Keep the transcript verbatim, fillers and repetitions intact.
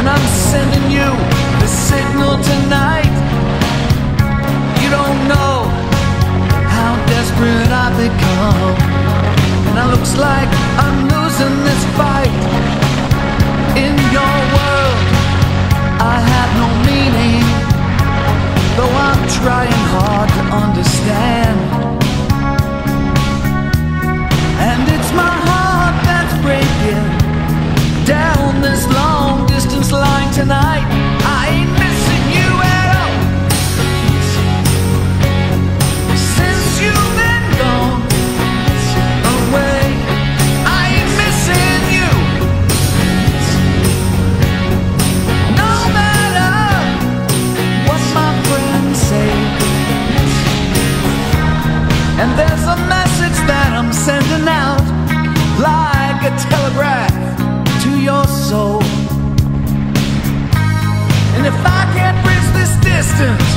I'm sending you the signal tonight. You don't know how desperate I've become, and it looks like I'm losing this fight. In your world I have no meaning, though I'm trying hard to understand. And it's my heart that's breaking down this long distance line tonight. I ain't missing you at all. Since you've been gone away, I ain't missing you. No matter what my friends say. And there's a message that I'm sending out, like a telegraph to your soul. And if I can't bridge this distance,